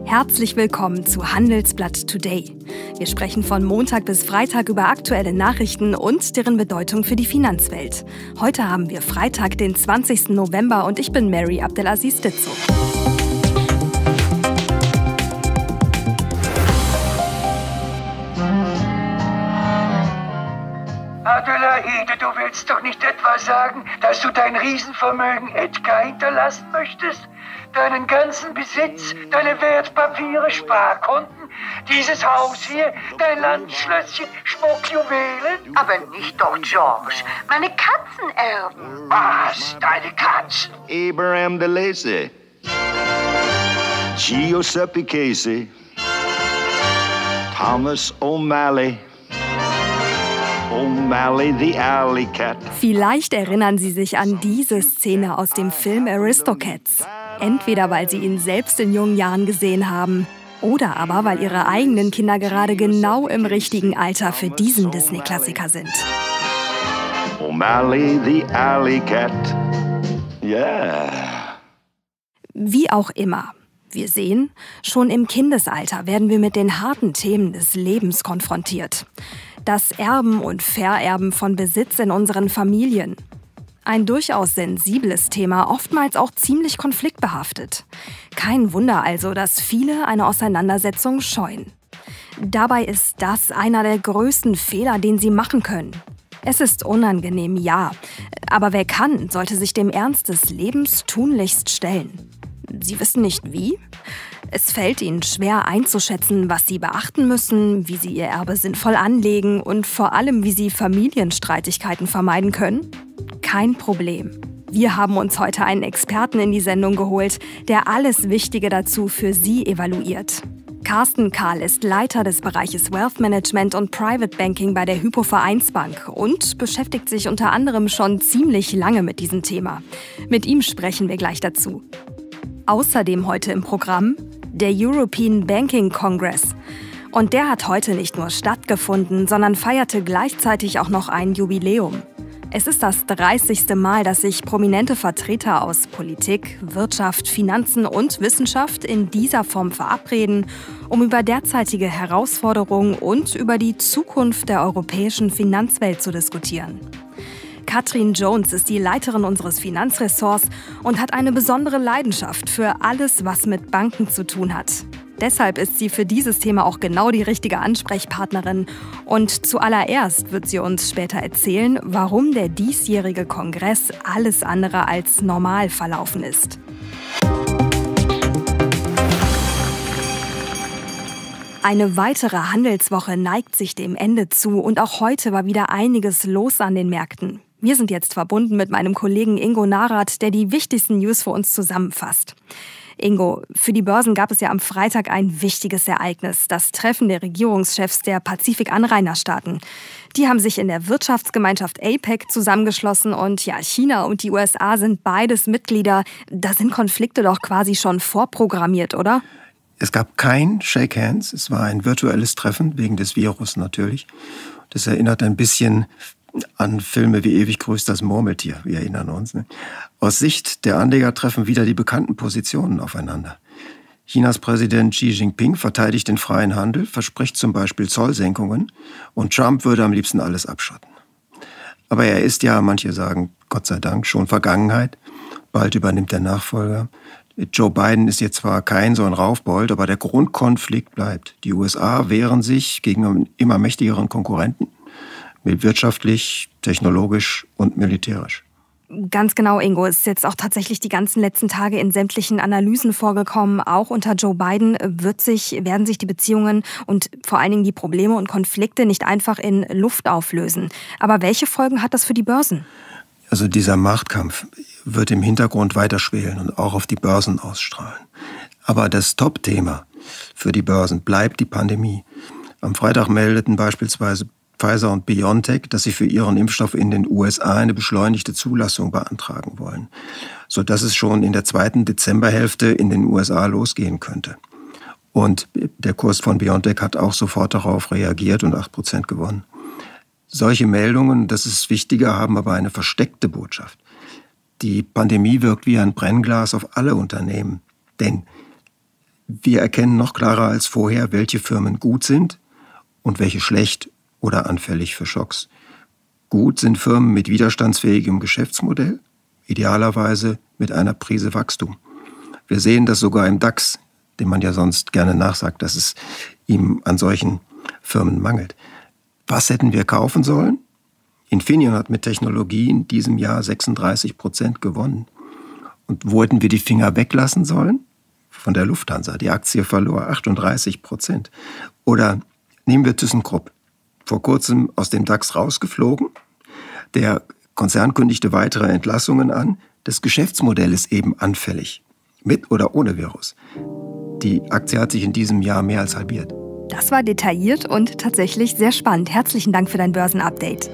Herzlich willkommen zu Handelsblatt Today. Wir sprechen von Montag bis Freitag über aktuelle Nachrichten und deren Bedeutung für die Finanzwelt. Heute haben wir Freitag, den 20. November und ich bin Mary Abdelaziz Ditzo. Adelaide, du willst doch nicht etwa sagen, dass du dein Riesenvermögen Edgar hinterlassen möchtest? Deinen ganzen Besitz, deine Wertpapiere, Sparkonten, dieses Haus hier, dein Landschlösschen, Schmuckjuwelen? Aber nicht doch, George. Meine Katzen erben. Was? Deine Katzen? Abraham de Lacy, Giuseppe Casey, Thomas O'Malley, O'Malley the Alley Cat. Vielleicht erinnern Sie sich an diese Szene aus dem Film Aristocats. Entweder weil Sie ihn selbst in jungen Jahren gesehen haben oder aber weil Ihre eigenen Kinder gerade genau im richtigen Alter für diesen Disney-Klassiker sind. O'Malley the Alley Cat. Yeah. Wie auch immer. Wir sehen, schon im Kindesalter werden wir mit den harten Themen des Lebens konfrontiert. Das Erben und Vererben von Besitz in unseren Familien. Ein durchaus sensibles Thema, oftmals auch ziemlich konfliktbehaftet. Kein Wunder also, dass viele eine Auseinandersetzung scheuen. Dabei ist das einer der größten Fehler, den sie machen können. Es ist unangenehm, ja, aber wer kann, sollte sich dem Ernst des Lebens tunlichst stellen. Sie wissen nicht wie? Es fällt ihnen schwer einzuschätzen, was sie beachten müssen, wie sie ihr Erbe sinnvoll anlegen und vor allem, wie sie Familienstreitigkeiten vermeiden können? Kein Problem. Wir haben uns heute einen Experten in die Sendung geholt, der alles Wichtige dazu für Sie evaluiert. Carsten Kahl ist Leiter des Bereiches Wealth Management und Private Banking bei der Hypo Vereinsbank und beschäftigt sich unter anderem schon ziemlich lange mit diesem Thema. Mit ihm sprechen wir gleich dazu. Außerdem heute im Programm der European Banking Congress. Und der hat heute nicht nur stattgefunden, sondern feierte gleichzeitig auch noch ein Jubiläum. Es ist das 30. Mal, dass sich prominente Vertreter aus Politik, Wirtschaft, Finanzen und Wissenschaft in dieser Form verabreden, um über derzeitige Herausforderungen und über die Zukunft der europäischen Finanzwelt zu diskutieren. Katrin Jones ist die Leiterin unseres Finanzressorts und hat eine besondere Leidenschaft für alles, was mit Banken zu tun hat. Deshalb ist sie für dieses Thema auch genau die richtige Ansprechpartnerin. Und zuallererst wird sie uns später erzählen, warum der diesjährige Kongress alles andere als normal verlaufen ist. Eine weitere Handelswoche neigt sich dem Ende zu und auch heute war wieder einiges los an den Märkten. Wir sind jetzt verbunden mit meinem Kollegen Ingo Narath, der die wichtigsten News für uns zusammenfasst. Ingo, für die Börsen gab es ja am Freitag ein wichtiges Ereignis, das Treffen der Regierungschefs der Pazifik-Anrainerstaaten. Die haben sich in der Wirtschaftsgemeinschaft APEC zusammengeschlossen und ja, China und die USA sind beides Mitglieder. Da sind Konflikte doch quasi schon vorprogrammiert, oder? Es gab kein Shake Hands, es war ein virtuelles Treffen, wegen des Virus natürlich. Das erinnert ein bisschen an Filme wie Ewig grüßt das Murmeltier, wir erinnern uns. Ne? Aus Sicht der Anleger treffen wieder die bekannten Positionen aufeinander. Chinas Präsident Xi Jinping verteidigt den freien Handel, verspricht zum Beispiel Zollsenkungen und Trump würde am liebsten alles abschotten. Aber er ist ja, manche sagen, Gott sei Dank, schon Vergangenheit. Bald übernimmt der Nachfolger. Joe Biden ist jetzt zwar kein so ein Raufbold, aber der Grundkonflikt bleibt. Die USA wehren sich gegen einen immer mächtigeren Konkurrenten. Wirtschaftlich, technologisch und militärisch. Ganz genau, Ingo. Es ist jetzt auch tatsächlich die ganzen letzten Tage in sämtlichen Analysen vorgekommen. Auch unter Joe Biden werden sich die Beziehungen und vor allen Dingen die Probleme und Konflikte nicht einfach in Luft auflösen. Aber welche Folgen hat das für die Börsen? Also dieser Machtkampf wird im Hintergrund weiterschwelen und auch auf die Börsen ausstrahlen. Aber das Top-Thema für die Börsen bleibt die Pandemie. Am Freitag meldeten beispielsweise Pfizer und BioNTech, dass sie für ihren Impfstoff in den USA eine beschleunigte Zulassung beantragen wollen, sodass es schon in der zweiten Dezemberhälfte in den USA losgehen könnte. Und der Kurs von BioNTech hat auch sofort darauf reagiert und 8% gewonnen. Solche Meldungen, das ist wichtiger, haben aber eine versteckte Botschaft. Die Pandemie wirkt wie ein Brennglas auf alle Unternehmen, denn Wir erkennen noch klarer als vorher, welche Firmen gut sind und welche schlecht oder anfällig für Schocks. Gut sind Firmen mit widerstandsfähigem Geschäftsmodell, idealerweise mit einer Prise Wachstum. Wir sehen das sogar im DAX, dem man ja sonst gerne nachsagt, dass es ihm an solchen Firmen mangelt. Was hätten wir kaufen sollen? Infineon hat mit Technologie in diesem Jahr 36% gewonnen. Und wo hätten wir die Finger weglassen sollen? Von der Lufthansa. Die Aktie verlor 38%. Oder nehmen wir ThyssenKrupp. Vor kurzem aus dem DAX rausgeflogen. Der Konzern kündigte weitere Entlassungen an. Das Geschäftsmodell ist eben anfällig. Mit oder ohne Virus. Die Aktie hat sich in diesem Jahr mehr als halbiert. Das war detailliert und tatsächlich sehr spannend. Herzlichen Dank für dein Börsenupdate.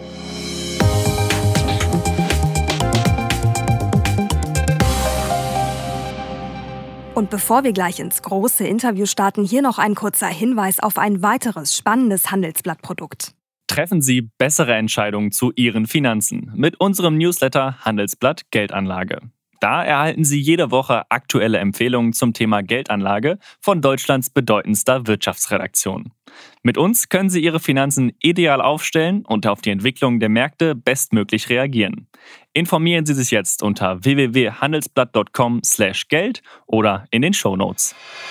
Und bevor wir gleich ins große Interview starten, hier noch ein kurzer Hinweis auf ein weiteres spannendes Handelsblatt-Produkt. Treffen Sie bessere Entscheidungen zu Ihren Finanzen mit unserem Newsletter Handelsblatt Geldanlage. Da erhalten Sie jede Woche aktuelle Empfehlungen zum Thema Geldanlage von Deutschlands bedeutendster Wirtschaftsredaktion. Mit uns können Sie Ihre Finanzen ideal aufstellen und auf die Entwicklung der Märkte bestmöglich reagieren. Informieren Sie sich jetzt unter www.handelsblatt.com/Geld oder in den Shownotes.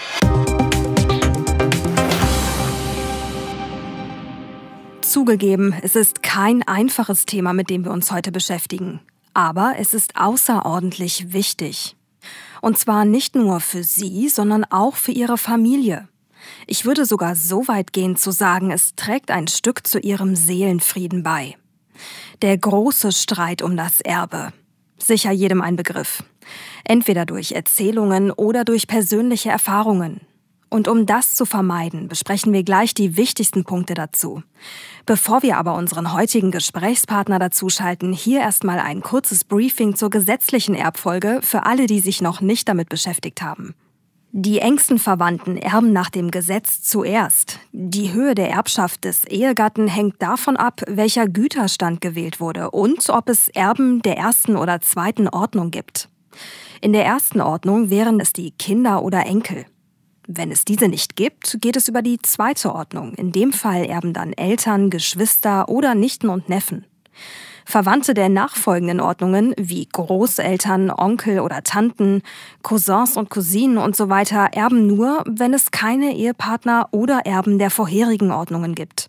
Zugegeben, es ist kein einfaches Thema, mit dem wir uns heute beschäftigen. Aber es ist außerordentlich wichtig. Und zwar nicht nur für Sie, sondern auch für Ihre Familie. Ich würde sogar so weit gehen zu sagen, es trägt ein Stück zu Ihrem Seelenfrieden bei. Der große Streit um das Erbe. Sicher jedem ein Begriff. Entweder durch Erzählungen oder durch persönliche Erfahrungen. Und um das zu vermeiden, besprechen wir gleich die wichtigsten Punkte dazu. Bevor wir aber unseren heutigen Gesprächspartner dazuschalten, hier erstmal ein kurzes Briefing zur gesetzlichen Erbfolge für alle, die sich noch nicht damit beschäftigt haben. Die engsten Verwandten erben nach dem Gesetz zuerst. Die Höhe der Erbschaft des Ehegatten hängt davon ab, welcher Güterstand gewählt wurde und ob es Erben der ersten oder zweiten Ordnung gibt. In der ersten Ordnung wären es die Kinder oder Enkel. Wenn es diese nicht gibt, geht es über die zweite Ordnung. In dem Fall erben dann Eltern, Geschwister oder Nichten und Neffen. Verwandte der nachfolgenden Ordnungen wie Großeltern, Onkel oder Tanten, Cousins und Cousinen und so weiter erben nur, wenn es keine Ehepartner oder Erben der vorherigen Ordnungen gibt.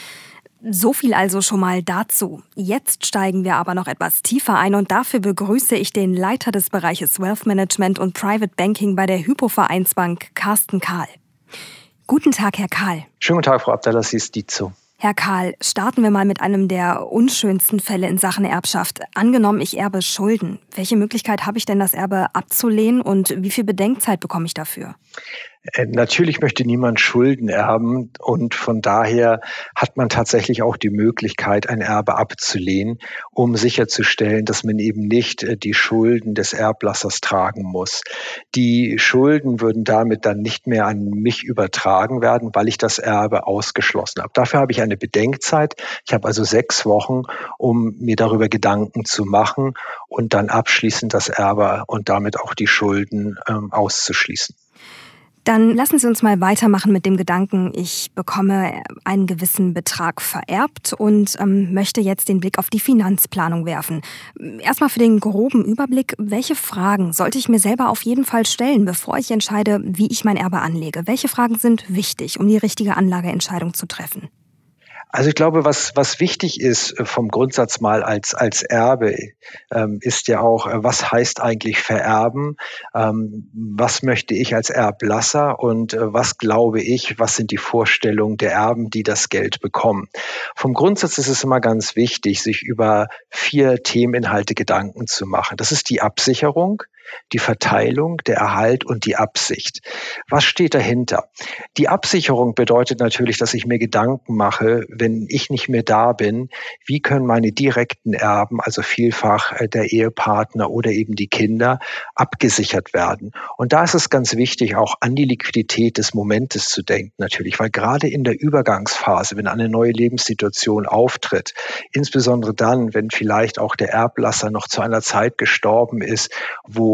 So viel also schon mal dazu. Jetzt steigen wir aber noch etwas tiefer ein und dafür begrüße ich den Leiter des Bereiches Wealth Management und Private Banking bei der Hypo-Vereinsbank, Carsten Kahl. Guten Tag, Herr Kahl. Schönen guten Tag, Frau Abdelaziz Dizo. Herr Kahl, starten wir mal mit einem der unschönsten Fälle in Sachen Erbschaft. Angenommen, ich erbe Schulden. Welche Möglichkeit habe ich denn, das Erbe abzulehnen und wie viel Bedenkzeit bekomme ich dafür? Natürlich möchte niemand Schulden erben und von daher hat man tatsächlich auch die Möglichkeit, ein Erbe abzulehnen, um sicherzustellen, dass man eben nicht die Schulden des Erblassers tragen muss. Die Schulden würden damit dann nicht mehr an mich übertragen werden, weil ich das Erbe ausgeschlossen habe. Dafür habe ich eine Bedenkzeit. Ich habe also 6 Wochen, um mir darüber Gedanken zu machen und dann abschließend das Erbe und damit auch die Schulden auszuschließen. Dann lassen Sie uns mal weitermachen mit dem Gedanken, ich bekomme einen gewissen Betrag vererbt und möchte jetzt den Blick auf die Finanzplanung werfen. Erstmal für den groben Überblick, welche Fragen sollte ich mir selber auf jeden Fall stellen, bevor ich entscheide, wie ich mein Erbe anlege? Welche Fragen sind wichtig, um die richtige Anlageentscheidung zu treffen? Also ich glaube, was wichtig ist vom Grundsatz mal als Erbe, ist ja auch, was heißt eigentlich vererben? Was möchte ich als Erblasser und was glaube ich, was sind die Vorstellungen der Erben, die das Geld bekommen? Vom Grundsatz ist es immer ganz wichtig, sich über 4 Themeninhalte Gedanken zu machen. Das ist die Absicherung, die Verteilung, der Erhalt und die Absicht. Was steht dahinter? Die Absicherung bedeutet natürlich, dass ich mir Gedanken mache, wenn ich nicht mehr da bin, wie können meine direkten Erben, also vielfach der Ehepartner oder eben die Kinder, abgesichert werden. Und da ist es ganz wichtig, auch an die Liquidität des Momentes zu denken natürlich, weil gerade in der Übergangsphase, wenn eine neue Lebenssituation auftritt, insbesondere dann, wenn vielleicht auch der Erblasser noch zu einer Zeit gestorben ist, wo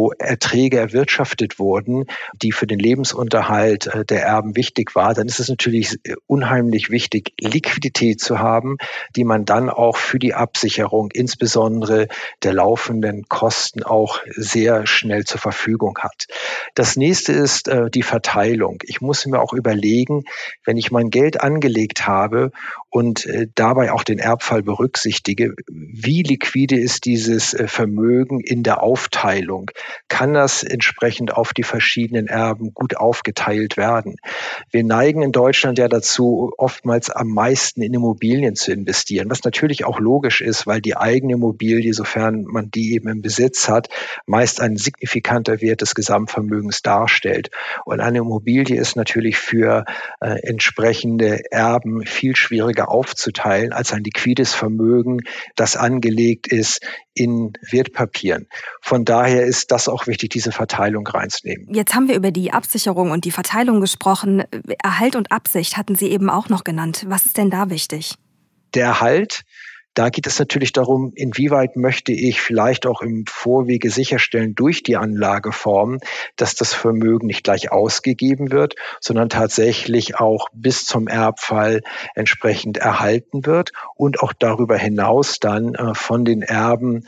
wo Erträge erwirtschaftet wurden, die für den Lebensunterhalt der Erben wichtig war, dann ist es natürlich unheimlich wichtig, Liquidität zu haben, die man dann auch für die Absicherung, insbesondere der laufenden Kosten, auch sehr schnell zur Verfügung hat. Das nächste ist die Verteilung. Ich muss mir auch überlegen, wenn ich mein Geld angelegt habe und dabei auch den Erbfall berücksichtige, wie liquide ist dieses Vermögen in der Aufteilung? Kann das entsprechend auf die verschiedenen Erben gut aufgeteilt werden? Wir neigen in Deutschland ja dazu, oftmals am meisten in Immobilien zu investieren, was natürlich auch logisch ist, weil die eigene Immobilie, sofern man die eben im Besitz hat, meist ein signifikanter Wert des Gesamtvermögens darstellt. Und eine Immobilie ist natürlich für entsprechende Erben viel schwieriger aufzuteilen als ein liquides Vermögen, das angelegt ist in Wertpapieren. Von daher ist das auch wichtig, diese Verteilung reinzunehmen. Jetzt haben wir über die Absicherung und die Verteilung gesprochen. Erhalt und Absicht hatten Sie eben auch noch genannt. Was ist denn da wichtig? Der Erhalt, da geht es natürlich darum, inwieweit möchte ich vielleicht auch im Vorwege sicherstellen durch die Anlageform, dass das Vermögen nicht gleich ausgegeben wird, sondern tatsächlich auch bis zum Erbfall entsprechend erhalten wird und auch darüber hinaus dann von den Erben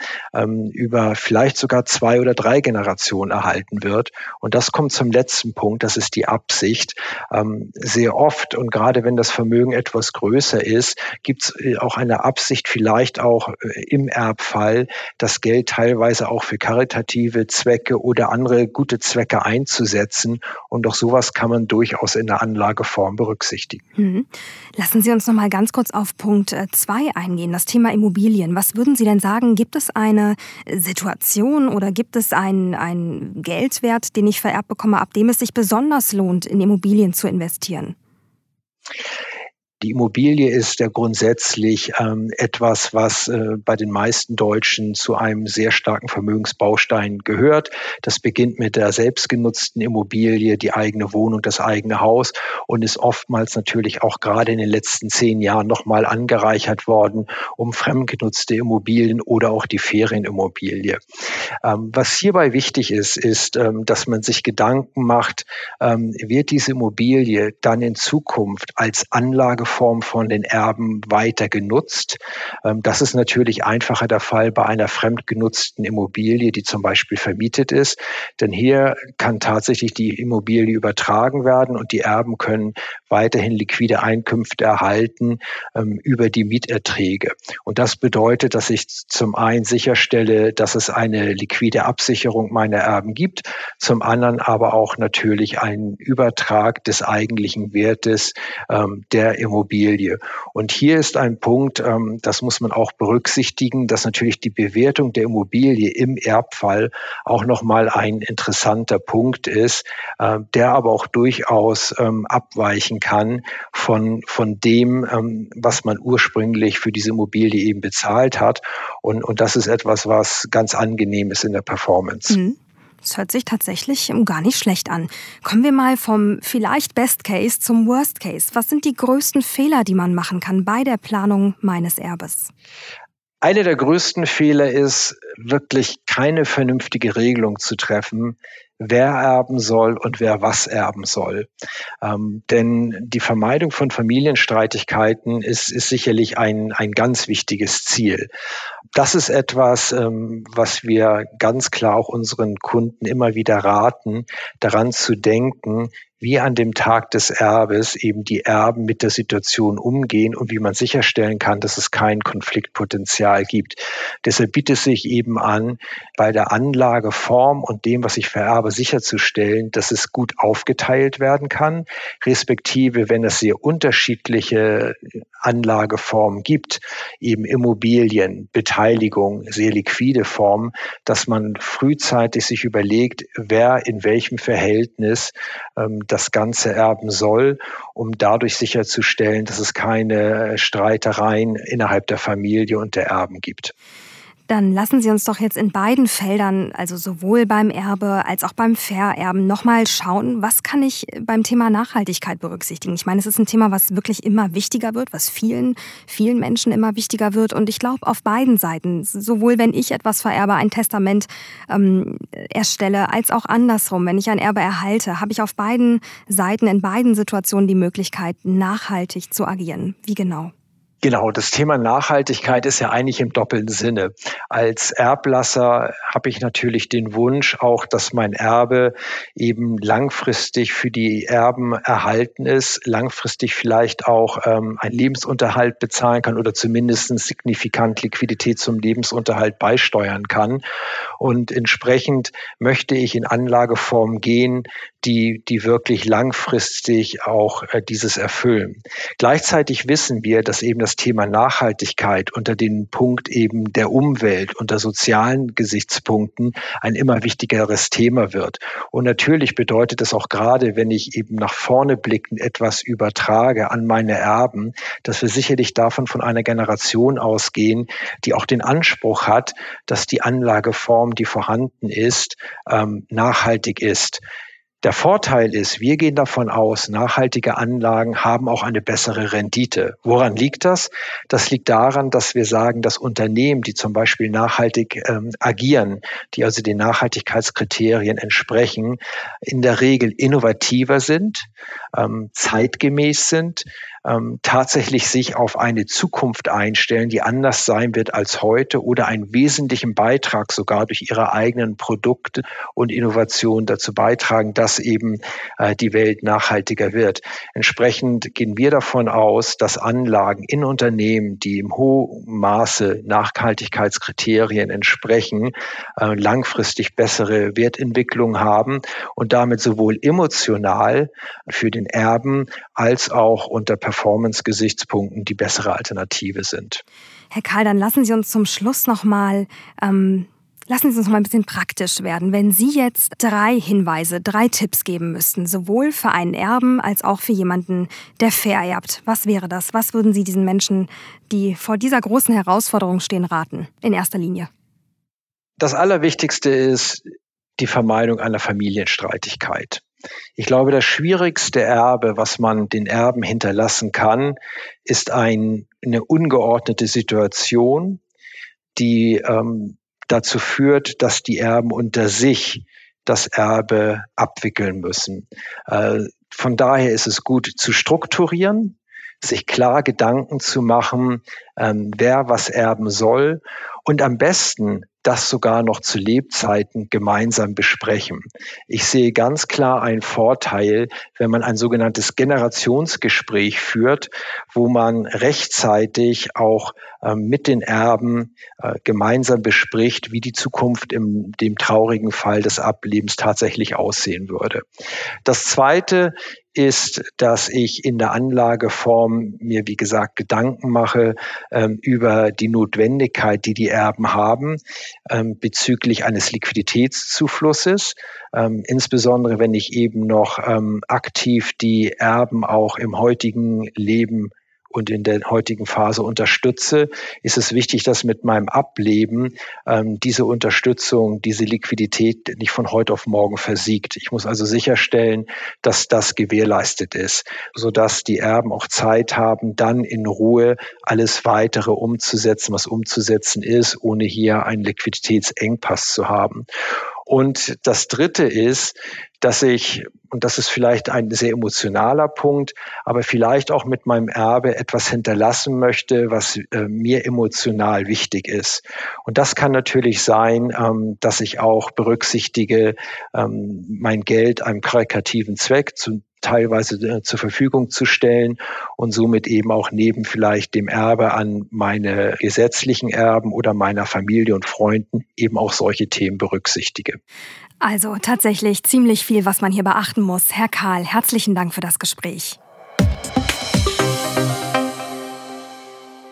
über vielleicht sogar 2 oder 3 Generationen erhalten wird. Und das kommt zum letzten Punkt, das ist die Absicht. Sehr oft und gerade wenn das Vermögen etwas größer ist, gibt es auch eine Absicht, vielleicht auch im Erbfall das Geld teilweise auch für karitative Zwecke oder andere gute Zwecke einzusetzen. Und auch sowas kann man durchaus in der Anlageform berücksichtigen. Lassen Sie uns noch mal ganz kurz auf Punkt 2 eingehen, das Thema Immobilien. Was würden Sie denn sagen, gibt es eine Situation oder gibt es einen Geldwert, den ich vererbt bekomme, ab dem es sich besonders lohnt, in Immobilien zu investieren? Die Immobilie ist ja grundsätzlich etwas, was bei den meisten Deutschen zu einem sehr starken Vermögensbaustein gehört. Das beginnt mit der selbstgenutzten Immobilie, die eigene Wohnung, das eigene Haus und ist oftmals natürlich auch gerade in den letzten 10 Jahren nochmal angereichert worden um fremdgenutzte Immobilien oder auch die Ferienimmobilie. Was hierbei wichtig ist, dass man sich Gedanken macht, wird diese Immobilie dann in Zukunft als Anlageform von den Erben weiter genutzt. Das ist natürlich einfacher der Fall bei einer fremdgenutzten Immobilie, die zum Beispiel vermietet ist. Denn hier kann tatsächlich die Immobilie übertragen werden und die Erben können weiterhin liquide Einkünfte erhalten über die Mieterträge. Und das bedeutet, dass ich zum einen sicherstelle, dass es eine liquide Absicherung meiner Erben gibt, zum anderen aber auch natürlich einen Übertrag des eigentlichen Wertes der Immobilie. Und hier ist ein Punkt, das muss man auch berücksichtigen, dass natürlich die Bewertung der Immobilie im Erbfall auch nochmal ein interessanter Punkt ist, der aber auch durchaus abweichen kann von dem, was man ursprünglich für diese Immobilie eben bezahlt hat. Und das ist etwas, was ganz angenehm ist in der Performance. Das hört sich tatsächlich gar nicht schlecht an. Kommen wir mal vom vielleicht Best Case zum Worst Case. Was sind die größten Fehler, die man machen kann bei der Planung meines Erbes? Einer der größten Fehler ist, wirklich keine vernünftige Regelung zu treffen, wer erben soll und wer was erben soll. Denn die Vermeidung von Familienstreitigkeiten ist sicherlich ein ganz wichtiges Ziel. Das ist etwas, was wir ganz klar auch unseren Kunden immer wieder raten, daran zu denken, wie an dem Tag des Erbes eben die Erben mit der Situation umgehen und wie man sicherstellen kann, dass es kein Konfliktpotenzial gibt. Deshalb bietet es sich eben an, bei der Anlageform und dem, was ich vererbe, sicherzustellen, dass es gut aufgeteilt werden kann, respektive, wenn es sehr unterschiedliche Anlageformen gibt, eben Immobilien, Beteiligung, sehr liquide Formen, dass man frühzeitig sich überlegt, wer in welchem Verhältnis das Ganze erben soll, um dadurch sicherzustellen, dass es keine Streitereien innerhalb der Familie und der Erben gibt. Dann lassen Sie uns doch jetzt in beiden Feldern, also sowohl beim Erbe als auch beim Vererben, nochmal schauen, was kann ich beim Thema Nachhaltigkeit berücksichtigen. Ich meine, es ist ein Thema, was wirklich immer wichtiger wird, was vielen Menschen immer wichtiger wird. Und ich glaube, auf beiden Seiten, sowohl wenn ich etwas vererbe, ein Testament erstelle, als auch andersrum, wenn ich ein Erbe erhalte, habe ich auf beiden Seiten, in beiden Situationen die Möglichkeit, nachhaltig zu agieren. Wie genau? Genau, das Thema Nachhaltigkeit ist ja eigentlich im doppelten Sinne. Als Erblasser habe ich natürlich den Wunsch auch, dass mein Erbe eben langfristig für die Erben erhalten ist, langfristig vielleicht auch einen Lebensunterhalt bezahlen kann oder zumindest signifikant Liquidität zum Lebensunterhalt beisteuern kann. Und entsprechend möchte ich in Anlageformen gehen, die wirklich langfristig auch dieses erfüllen. Gleichzeitig wissen wir, dass eben das Thema Nachhaltigkeit unter den Punkt eben der Umwelt, unter sozialen Gesichtspunkten ein immer wichtigeres Thema wird. Und natürlich bedeutet es auch gerade, wenn ich eben nach vorne blickend etwas übertrage an meine Erben, dass wir sicherlich davon von einer Generation ausgehen, die auch den Anspruch hat, dass die Anlageform, die vorhanden ist, nachhaltig ist. Der Vorteil ist, wir gehen davon aus, nachhaltige Anlagen haben auch eine bessere Rendite. Woran liegt das? Das liegt daran, dass wir sagen, dass Unternehmen, die zum Beispiel nachhaltig agieren, die also den Nachhaltigkeitskriterien entsprechen, in der Regel innovativer sind, zeitgemäß sind, tatsächlich sich auf eine Zukunft einstellen, die anders sein wird als heute oder einen wesentlichen Beitrag sogar durch ihre eigenen Produkte und Innovationen dazu beitragen, dass eben die Welt nachhaltiger wird. Entsprechend gehen wir davon aus, dass Anlagen in Unternehmen, die im hohen Maße Nachhaltigkeitskriterien entsprechen, langfristig bessere Wertentwicklung haben und damit sowohl emotional für den Erben als auch unter Performance-Gesichtspunkten die bessere Alternative sind. Herr Kahl, dann lassen Sie uns zum Schluss noch mal ein bisschen praktisch werden. Wenn Sie jetzt 3 Hinweise, 3 Tipps geben müssten, sowohl für einen Erben als auch für jemanden, der vererbt, was wäre das? Was würden Sie diesen Menschen, die vor dieser großen Herausforderung stehen, raten, in erster Linie? Das Allerwichtigste ist die Vermeidung einer Familienstreitigkeit. Ich glaube, das schwierigste Erbe, was man den Erben hinterlassen kann, ist eine ungeordnete Situation, die dazu führt, dass die Erben unter sich das Erbe abwickeln müssen. Von daher ist es gut zu strukturieren, sich klar Gedanken zu machen, wer was erben soll und am besten das sogar noch zu Lebzeiten gemeinsam besprechen. Ich sehe ganz klar einen Vorteil, wenn man ein sogenanntes Generationsgespräch führt, wo man rechtzeitig auch mit den Erben gemeinsam bespricht, wie die Zukunft in dem traurigen Fall des Ablebens tatsächlich aussehen würde. Das Zweite ist, dass ich in der Anlageform mir, wie gesagt, Gedanken mache über die Notwendigkeit, die die Erben haben, bezüglich eines Liquiditätszuflusses, insbesondere wenn ich eben noch aktiv die Erben auch im heutigen Leben und in der heutigen Phase unterstütze, ist es wichtig, dass mit meinem Ableben diese Unterstützung, diese Liquidität nicht von heute auf morgen versiegt. Ich muss also sicherstellen, dass das gewährleistet ist, sodass die Erben auch Zeit haben, dann in Ruhe alles Weitere umzusetzen, was umzusetzen ist, ohne hier einen Liquiditätsengpass zu haben. Und das Dritte ist, dass ich, und das ist vielleicht ein sehr emotionaler Punkt, aber vielleicht auch mit meinem Erbe etwas hinterlassen möchte, was mir emotional wichtig ist. Und das kann natürlich sein, dass ich auch berücksichtige, mein Geld einem karitativen Zweck teilweise zur Verfügung zu stellen und somit eben auch neben vielleicht dem Erbe an meine gesetzlichen Erben oder meiner Familie und Freunden eben auch solche Themen berücksichtige. Also tatsächlich ziemlich viel, was man hier beachten muss. Herr Kahl, herzlichen Dank für das Gespräch.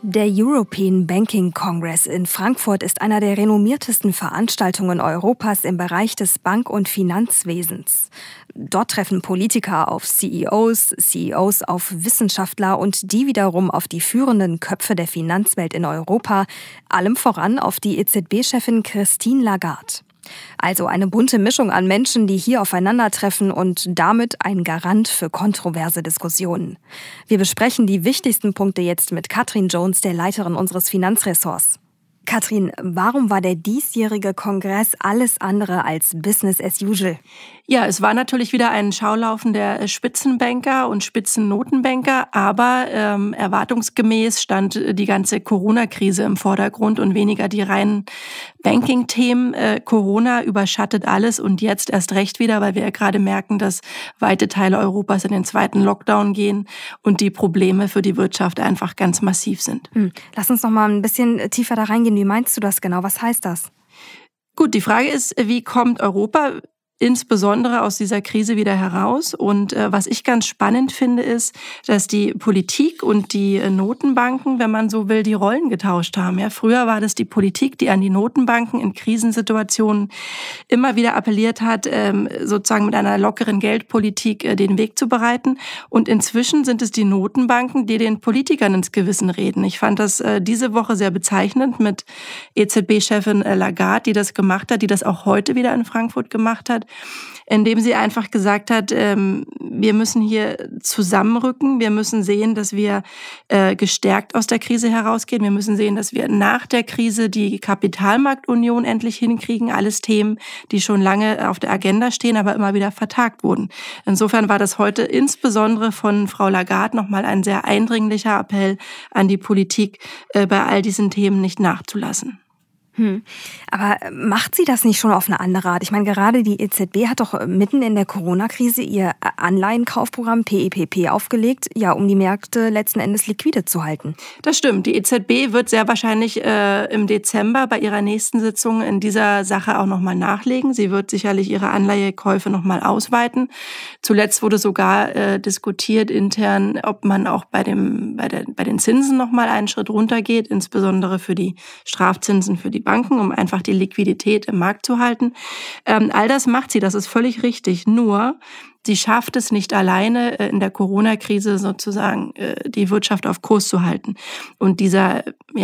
Der European Banking Congress in Frankfurt ist einer der renommiertesten Veranstaltungen Europas im Bereich des Bank- und Finanzwesens. Dort treffen Politiker auf CEOs, CEOs auf Wissenschaftler und die wiederum auf die führenden Köpfe der Finanzwelt in Europa, allem voran auf die EZB-Chefin Christine Lagarde. Also eine bunte Mischung an Menschen, die hier aufeinandertreffen und damit ein Garant für kontroverse Diskussionen. Wir besprechen die wichtigsten Punkte jetzt mit Katrin Jones, der Leiterin unseres Finanzressorts. Katrin, warum war der diesjährige Kongress alles andere als Business as usual? Ja, es war natürlich wieder ein Schaulaufen der Spitzenbanker und Spitzennotenbanker, aber erwartungsgemäß stand die ganze Corona-Krise im Vordergrund und weniger die reinen Banking-Themen. Corona überschattet alles und jetzt erst recht wieder, weil wir ja gerade merken, dass weite Teile Europas in den zweiten Lockdown gehen und die Probleme für die Wirtschaft einfach ganz massiv sind. Lass uns noch mal ein bisschen tiefer da reingehen. Wie meinst du das genau? Was heißt das? Gut, die Frage ist, wie kommt Europa insbesondere aus dieser Krise wieder heraus? Und was ich ganz spannend finde, ist, dass die Politik und die Notenbanken, wenn man so will, die Rollen getauscht haben. Ja, früher war das die Politik, die an die Notenbanken in Krisensituationen immer wieder appelliert hat, sozusagen mit einer lockeren Geldpolitik den Weg zu bereiten. Und inzwischen sind es die Notenbanken, die den Politikern ins Gewissen reden. Ich fand das diese Woche sehr bezeichnend mit EZB-Chefin Lagarde, die das gemacht hat, die das auch heute wieder in Frankfurt gemacht hat, indem sie einfach gesagt hat, wir müssen hier zusammenrücken, wir müssen sehen, dass wir gestärkt aus der Krise herausgehen, wir müssen sehen, dass wir nach der Krise die Kapitalmarktunion endlich hinkriegen, alles Themen, die schon lange auf der Agenda stehen, aber immer wieder vertagt wurden. Insofern war das heute insbesondere von Frau Lagarde nochmal ein sehr eindringlicher Appell an die Politik, bei all diesen Themen nicht nachzulassen. Aber macht sie das nicht schon auf eine andere Art? Ich meine, gerade die EZB hat doch mitten in der Corona-Krise ihr Anleihenkaufprogramm PEPP aufgelegt, ja, um die Märkte letzten Endes liquide zu halten. Das stimmt. Die EZB wird sehr wahrscheinlich im Dezember bei ihrer nächsten Sitzung in dieser Sache auch nochmal nachlegen. Sie wird sicherlich ihre Anleihekäufe nochmal ausweiten. Zuletzt wurde sogar diskutiert intern, ob man auch bei den Zinsen nochmal einen Schritt runtergeht, insbesondere für die Strafzinsen für die Banken, um einfach die Liquidität im Markt zu halten. All das macht sie, das ist völlig richtig. Nur, sie schafft es nicht alleine, in der Corona-Krise sozusagen die Wirtschaft auf Kurs zu halten. Und dieser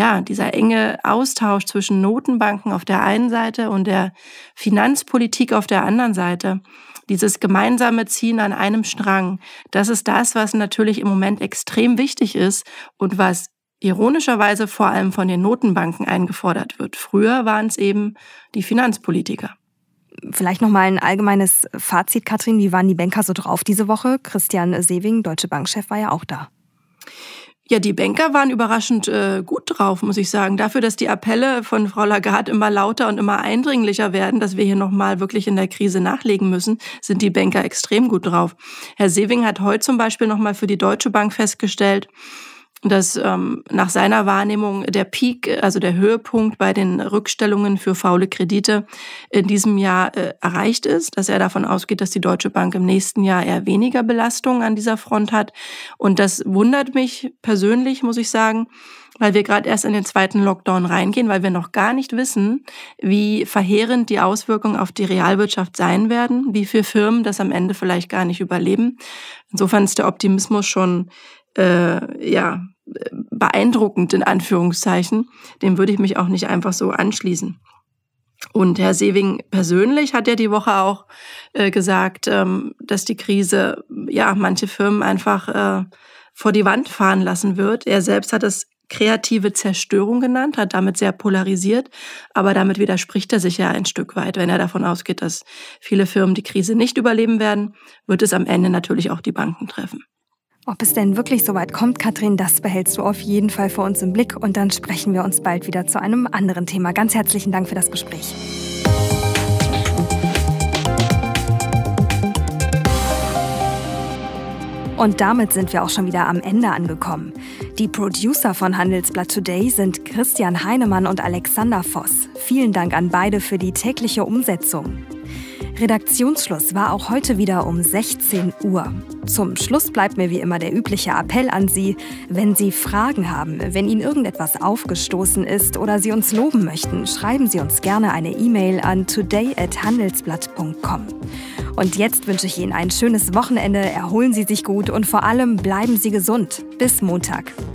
enge Austausch zwischen Notenbanken auf der einen Seite und der Finanzpolitik auf der anderen Seite, dieses gemeinsame Ziehen an einem Strang, das ist das, was natürlich im Moment extrem wichtig ist und was ironischerweise vor allem von den Notenbanken eingefordert wird. Früher waren es eben die Finanzpolitiker. Vielleicht noch mal ein allgemeines Fazit, Katrin. Wie waren die Banker so drauf diese Woche? Christian Sewing, Deutsche Bank-Chef, war ja auch da. Ja, die Banker waren überraschend gut drauf, muss ich sagen. Dafür, dass die Appelle von Frau Lagarde immer lauter und immer eindringlicher werden, dass wir hier nochmal wirklich in der Krise nachlegen müssen, sind die Banker extrem gut drauf. Herr Sewing hat heute zum Beispiel nochmal für die Deutsche Bank festgestellt, dass nach seiner Wahrnehmung der Peak, also der Höhepunkt bei den Rückstellungen für faule Kredite in diesem Jahr erreicht ist, dass er davon ausgeht, dass die Deutsche Bank im nächsten Jahr eher weniger Belastungen an dieser Front hat. Und das wundert mich persönlich, muss ich sagen, weil wir gerade erst in den zweiten Lockdown reingehen, weil wir noch gar nicht wissen, wie verheerend die Auswirkungen auf die Realwirtschaft sein werden, wie viele Firmen das am Ende vielleicht gar nicht überleben. Insofern ist der Optimismus schon beeindruckend in Anführungszeichen. Dem würde ich mich auch nicht einfach so anschließen. Und Herr Sewing persönlich hat ja die Woche auch gesagt, dass die Krise manche Firmen einfach vor die Wand fahren lassen wird. Er selbst hat es kreative Zerstörung genannt, hat damit sehr polarisiert, aber damit widerspricht er sich ja ein Stück weit. Wenn er davon ausgeht, dass viele Firmen die Krise nicht überleben werden, wird es am Ende natürlich auch die Banken treffen. Ob es denn wirklich so weit kommt, Katrin, das behältst du auf jeden Fall für uns im Blick und dann sprechen wir uns bald wieder zu einem anderen Thema. Ganz herzlichen Dank für das Gespräch. Und damit sind wir auch schon wieder am Ende angekommen. Die Producer von Handelsblatt Today sind Christian Heinemann und Alexander Voss. Vielen Dank an beide für die tägliche Umsetzung. Redaktionsschluss war auch heute wieder um 16 Uhr. Zum Schluss bleibt mir wie immer der übliche Appell an Sie. Wenn Sie Fragen haben, wenn Ihnen irgendetwas aufgestoßen ist oder Sie uns loben möchten, schreiben Sie uns gerne eine E-Mail an today@handelsblatt.com. Und jetzt wünsche ich Ihnen ein schönes Wochenende, erholen Sie sich gut und vor allem bleiben Sie gesund. Bis Montag.